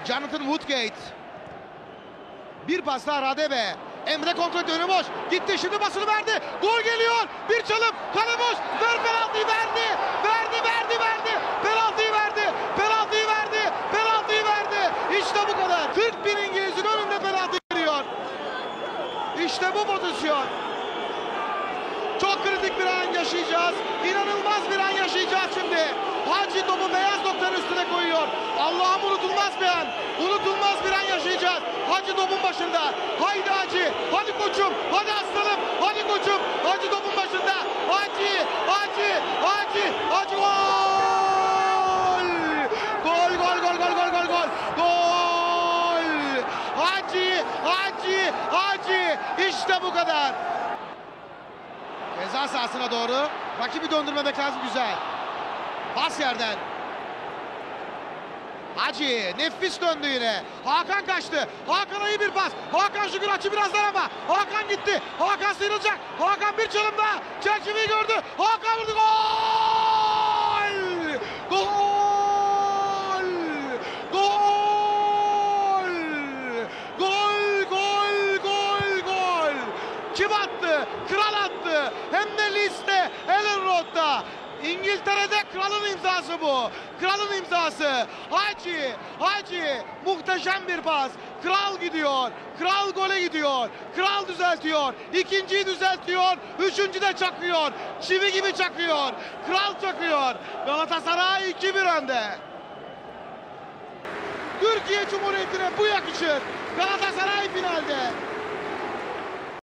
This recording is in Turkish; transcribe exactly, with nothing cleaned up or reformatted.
Jonathan Woodgate. Bir pas daha Radebe. Emre kontrol önü boş. Gitti şimdi basını verdi. Gol geliyor. Bir çalım. Kale boş. Ver penaltıyı verdi. Verdi verdi verdi. Penaltıyı verdi. Penaltıyı verdi. Penaltıyı verdi. İşte bu kadar. kırk bin İngiliz'in önünde penaltı veriyor. İşte bu pozisyon. Çok kritik bir an yaşayacağız. İnanılmaz bir an yaşayacağız şimdi. Hacı topu beyaz noktanın üstüne koyuyor. Allah'ım unutulmaz bir an. Unutulmaz bir an yaşayacağız. Hacı topun başında. Haydi Hacı. Hadi koçum. Hadi aslanım. Hadi koçum. Hacı topun başında. Hacı. Hacı. Hacı. Hacı gol. Gol gol gol gol gol gol gol. Gol. Hacı. Hacı. Hacı. İşte bu kadar. Ceza sahasına doğru. Rakibi döndürmemek lazım, güzel. Pas yerden. Hacı nefis döndü yine. Hakan kaçtı. Hakan'a iyi bir pas. Hakan Şükür açı birazdan ama. Hakan gitti. Hakan sıyrılacak. Hakan bir çalım daha. Çerçeveyi gördü. Hakan vurdu. Gol! Gol! Gol! Gol! Gol! Gol! Gol! Kim attı? Kral attı. Hem de liste. Ellen Roth'ta. İngiltere'de kralın imzası bu. Kralın imzası. Hacı, Hacı muhteşem bir pas. Kral gidiyor. Kral gole gidiyor. Kral düzeltiyor. İkinciyi düzeltiyor. Üçüncü de çakıyor. Çivi gibi çakıyor. Kral çakıyor. Galatasaray iki bir önde. Türkiye Cumhuriyeti'ne bu yakışır. Galatasaray finalde.